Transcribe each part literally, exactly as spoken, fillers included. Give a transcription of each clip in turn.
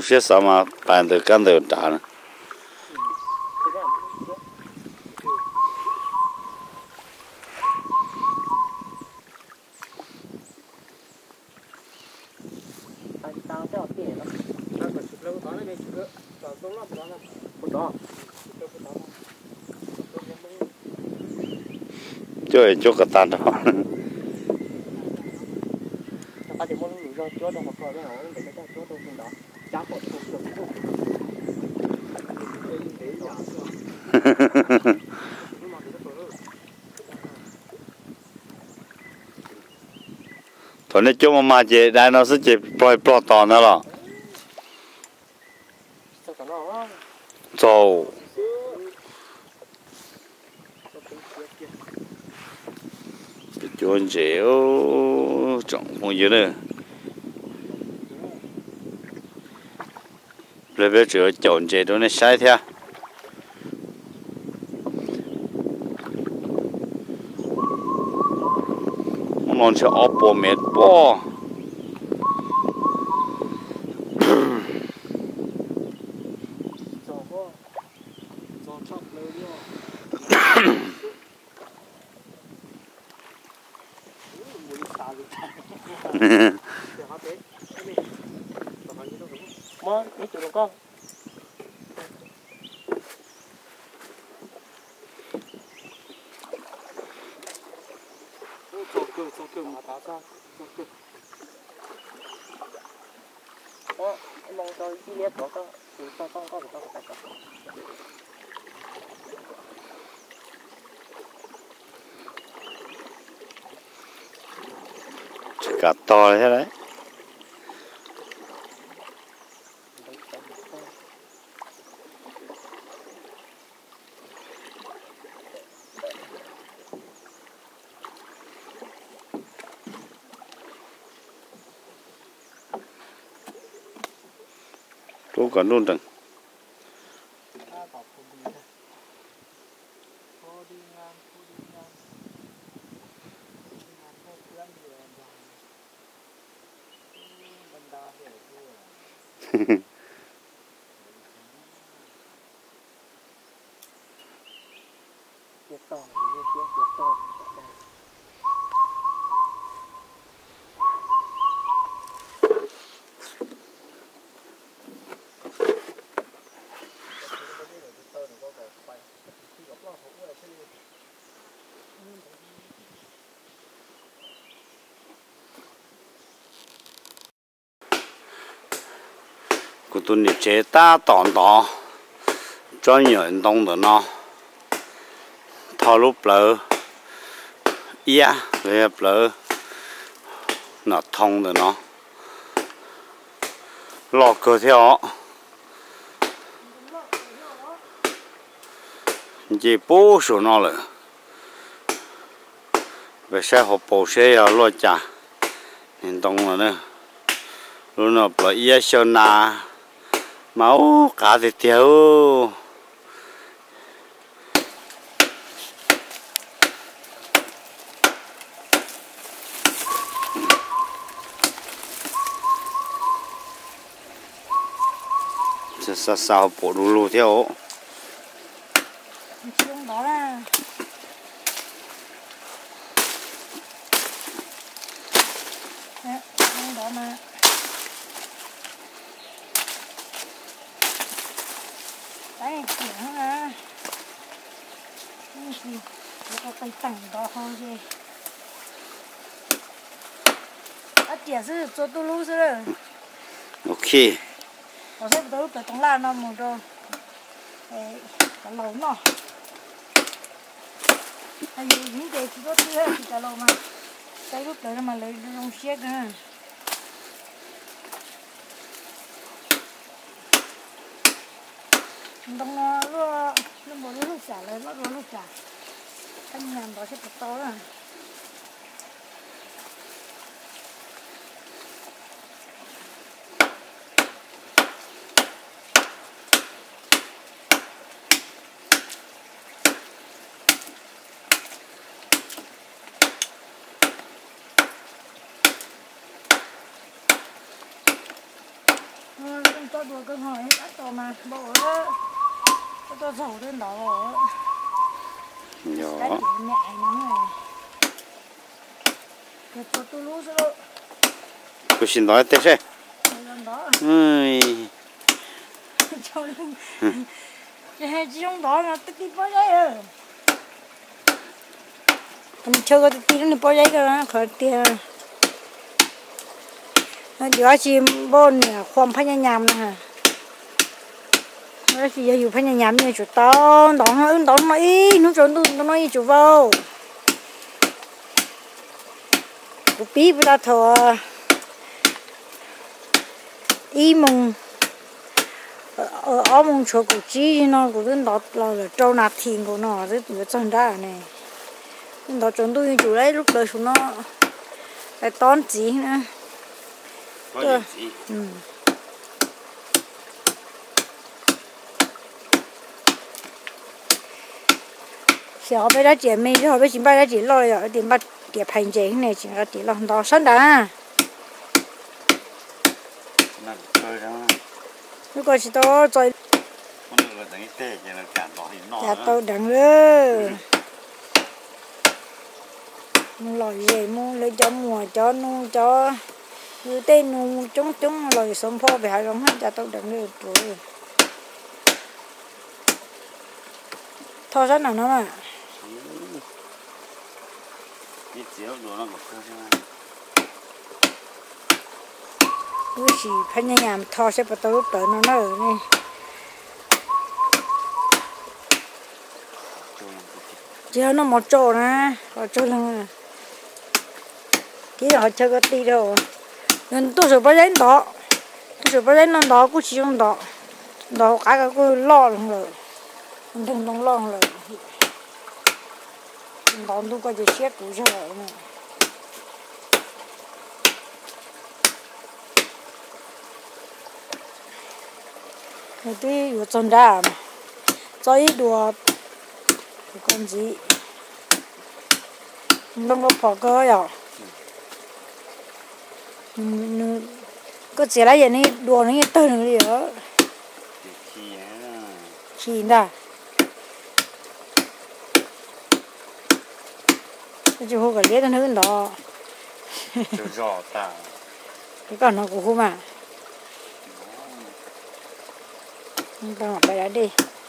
些什么办的干的炸了。就就个蛋的话。thôi nên cho mà chị đây nó sẽ chị bơi bơi to nữa rồi rồi chuẩn dẻo trọng phong dưới đây rồi bây giờ chuẩn dẻo đó nó sai theo nó sẽ ốp bộ mệt bo Mơ, đi chụp con. Sọc cơ, sọc cơ mà tá ra, sọc cơ. Đó, em mong cho chi liệt đó cơ, thì con con con con con con. Cả to thế đấy. Tôi còn luôn rằng của tôi nhập chế ta tòn tỏ cho nhiều hành động được nó thao lúc lỡ ia về lỡ nó thông được nó lọt cơ theo chỉ bố số nó rồi về xe hộp bổ xe ở lo chả hành động là nữa luôn nó bởi ia sơn na máu cả thì thiếu sao sao bộ lù lù theo đó là đó mà đấy tiếng à cái gì có cái tảng đó thôi gì à tiền是做道路是了 ok 我说都在东南那么多哎在楼呢还有人家去做这个在楼嘛在路在那么来用些个đông nó nó nó bỏ nó xả lên nó nó xả anh nhàn đó sẽ bắt to rồi có đùa cơn hỏi hết to mà bộ ơi có to dầu lên đó rồi cái nhỏ kiểu nhẹ lắm này cái to tôi lú rồi cứ xin nói thế chứ đó ơi cho nên cái hai chị trong đó là tích tích bao giấy rồi anh chơi cái tích nó bao giấy cơ khỏi tiền nó giờ chị bôn khoan phải nhà nhầm nè nó chỉ giờ phải nhà nhầm như chỗ to đó nó đó nó ý nó trốn tôi nó nói chỗ vô cụ bí với ta thở ý mong ở ở mong chỗ cụ chỉ nó cụ đến đó là trâu nạt thiền của nó rất là chân ra này đó trốn tôi chỗ đấy lúc đời chúng nó lại tón chỉ nữa có gì ừ. Giờ bây giờ chị mình rồi bây giờ bây giờ chị lo rồi thì bắt để hành chế này chỉ là để làm đó sẵn đã lúc đó chỉ to rồi dạ tôi đằng nữa mua lòi gì mua lấy cho mùa cho nu cho như tên nu chúng chúng lòi sống phô về hai hết dạ tôi đằng nữa rồi thôi rất là nó mà cứ chỉ phải nhà nhà thò sẽ bắt đầu tới nó nó ở này giờ nó một chỗ nè một chỗ là cái họ chơi cái tí đâu nên tôi sẽ bắt đến đó tôi sẽ bắt đến nó đó cũng chỉ trong đó đó cái cái cứ lo rồi đừng đừng lo rồi đó tôi có thể chết cũng chưa rồi nè cái tí có chân ra mà cho ít đùa con gì không có phở cơ rồi có chỉ là vậy này đùa nó như tơ nữa đi đó chỉ đã chú hô cái lết nó hơn đó cái con nó cũng mà con học bài đó đi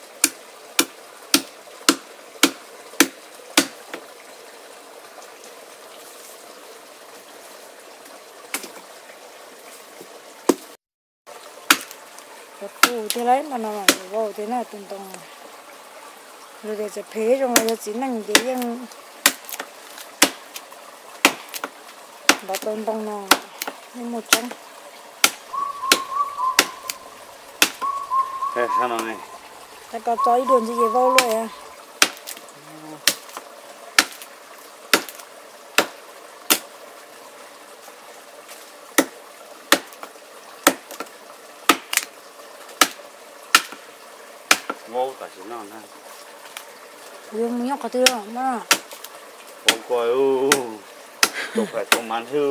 cái thế lấy mà nó vào thế này tung tung rồi để sẽ phế trong này chỉ năng cái yang và tung tung nó như một trăm thế sao này cái có cho ít đường gì vậy vào luôn à vô tại sao nó nè dùng nhóc cái thứ đó mà không coi u tôi phải tôi mang hư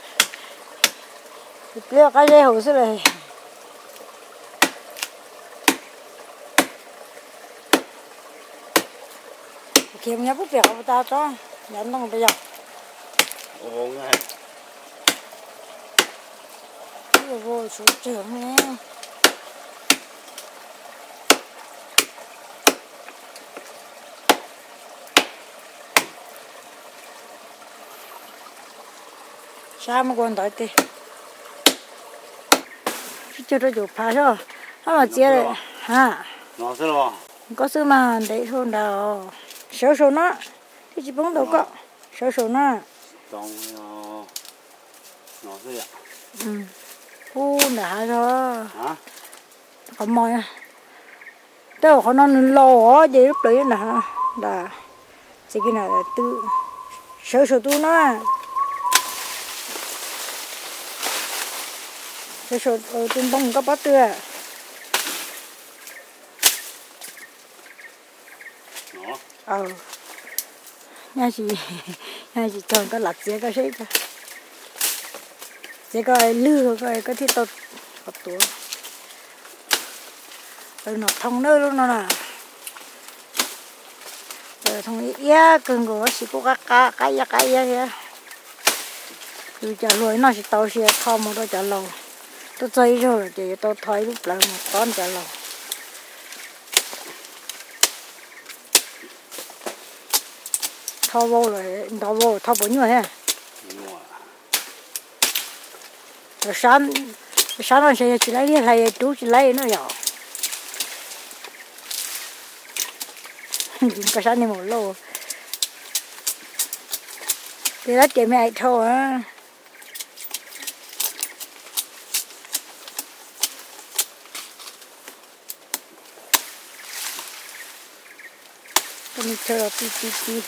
liệu cái gì hồi xưa này kiếm nhá bút việc của ta cho nhắn đồng bây giờ ô ngay bây vô số trưởng nhé sao mà còn đợi tì chưa được chụp phá rồi nó là chia rồi ha nó sẽ lo có sự mà để thôn đầu số số nó thì chỉ bóng đầu có số số nó trong nó sẽ ạ ừ u đã rồi hả còn mồi đâu có nó lo vậy lúc đấy nè là chỉ cái này là tự số số tu nó số số ở trên bông có bắt tưa ờ nhà chị nhà chị chọn cái lặt dễ cái gì thôi dễ cái lư cái cái thịt tốt tốt tuổi rồi nó thông nơi luôn nó nè rồi thông ý cần của chỉ có cái cái cái cái cái rồi trả lối nó chỉ tao sẽ thò một đôi trả lâu tôi chơi rồi thì tôi thấy lúc là một con trả lâu thò vô rồi thò vô thò bốn người ha rồi sáng sáng nó sẽ chỉ lấy đi lại chú chỉ lấy nó nhỏ có sáng đi một lô thì rất cái mẹ thôi á mình chờ tí tí tí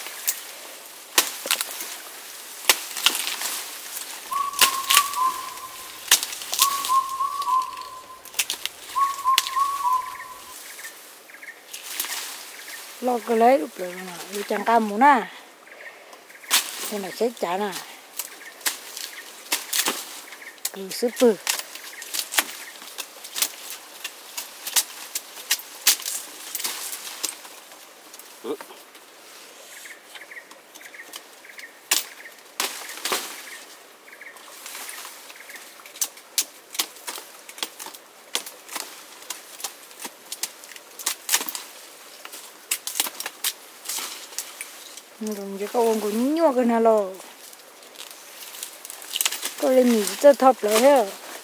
lo cái lấy lúc rồi mà đi chẳng cam muốn à thế là chết chán à cứ súp bự rồi giờ có ông cũng nhua cái nào lo có lên mì cho thập lại hết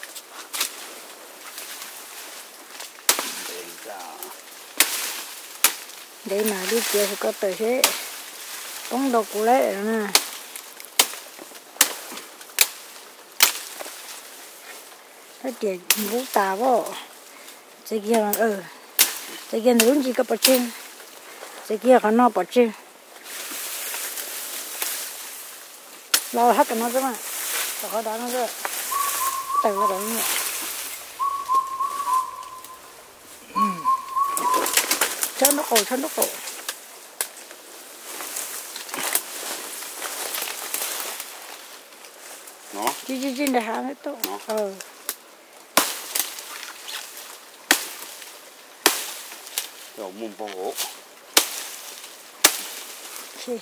đây mà đi chơi thì có tới thế bóng đầu của lấy rồi nè cái tiền vũ tà vô cái kia là ừ cái kia nó chỉ có bật trên cái kia nó nó bật trên lo hết cái nó chứ mà có đó nó rồi từ là cái gì cho nó cổ cho nó cổ nó chi chi chi để hàng hết to ờ rồi mùng bông gỗ chi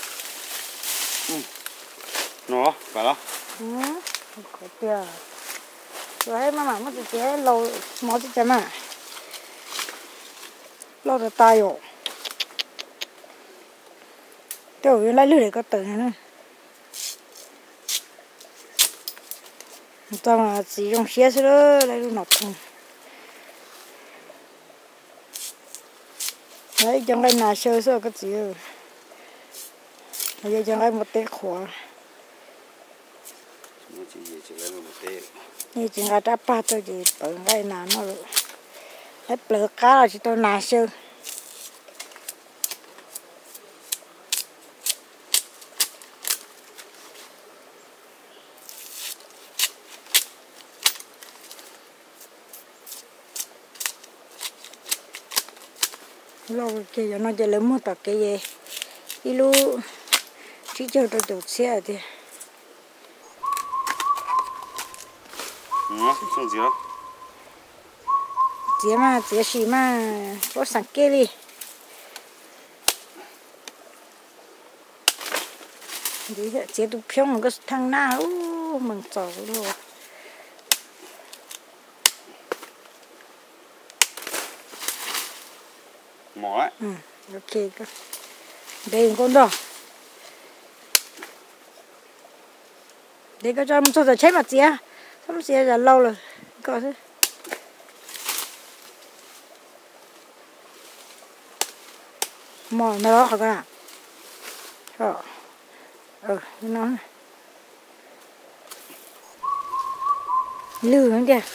nó phải đó ừ có tiền rồi mà mà nó chỉ lâu máu chỉ mà lâu rồi tay rồi tôi lấy lưỡi để có tử nữa tao mà chỉ dùng xe sữa lấy luôn nọc thùng đấy trong cái nhà sơ sơ cái gì bây giờ trong cái một tết khóaนี่จริงก็จะป้าตัวจีเปิดได้นานแล้วให้เปลือกก้าจิตัวนาเชื่อเราเกี่ยวน่าจะเริ่มมั่วตักเกี่ยอีลูที่เจอตัวจุดเสียดิ ừ xong gì đó chị mà chị xí mà có sẵn kia đi chị chị tụi phiông một cái thằng nào mình sợ luôn mỏ đấy ừ ok đây con đó đây có cho một số giờ chết mà chị à không chị là lâu rồi có thế mỏ nó đó hả con ạ ờ ừ nó lư không kìa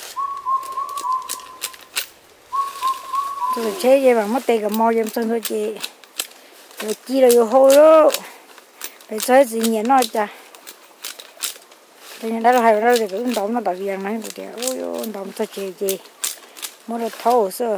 rồi chế vậy bằng mất tay cả mò em xong rồi chị rồi chi rồi vô hôi đó phải chơi gì nhỉ nó chả thế nên đã hay rồi thì cũng đóng nó tạo việc này thì ôi ôi đóng cho chị chị mua được thâu sơ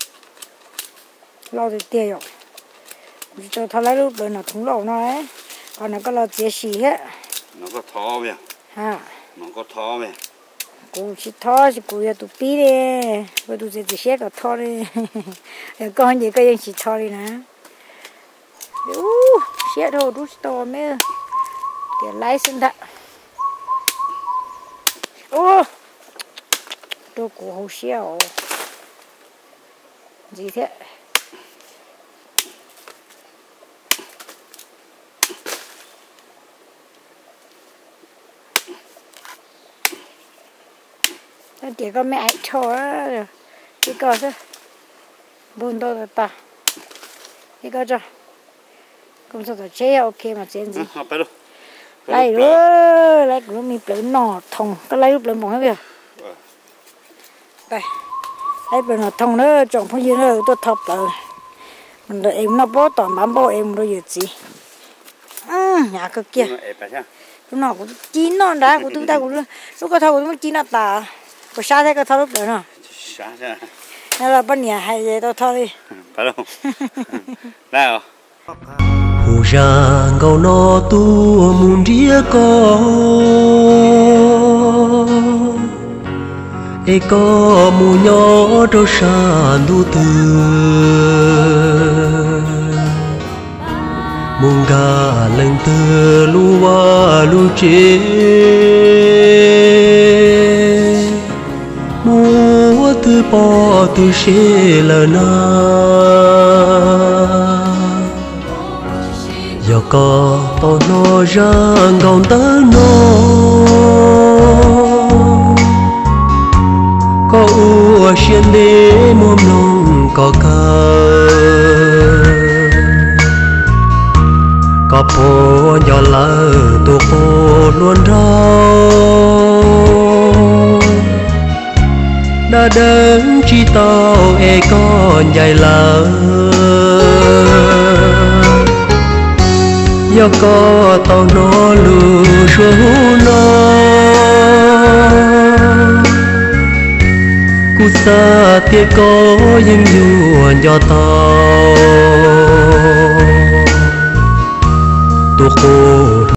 lo thì tiền rồi cho thằng lấy lúc rồi nó thúng lẩu nó ấy còn nó có lo chia xì hết nó có thò vậy ha nó có thò vậy cô chỉ thò chỉ cô ya tụ pi đi cô tụ chỉ xé có thò đi con gì cái chỉ thò đi nè u xé đồ đút to mấy cái lái sinh thật ô đồ cổ hậu xéo gì thế chỉ có mẹ cho cái co thôi buồn đâu là ta cái co cho công sự chế ok mà chế gì lấy rồi lấy của mình lấy nọ thòng cái lấy lúc lấy mỏng hết kìa đây lấy bên nọ thòng nữa chọn phong gì nữa tôi thọc lại mình đợi em nó bó toàn bám bó em rồi gì gì nhà cái kia lúc nào cũng chín nó đã của chúng ta cũng lúc có thâu cũng chín nó tà có xa thế có thâu lúc đấy nè xa thế nên là bên nhà hay vậy tôi thâu đi phải không đây rồi hồ giang gầu nó tu muốn ria co e co mu nhỏ đâu xa du tư mong gà lên từ lúa lúa chế mua từ bỏ từ xe là na giờ có to nó răng gồng tớ nó có ua xiên đế mồm nông có cờ có phố nhỏ lỡ tu phố luôn rau đã đến chỉ tao e con dài lỡ giờ có tao nó lù xuống nó cú sa tiếc có những yuan cho tao tu khô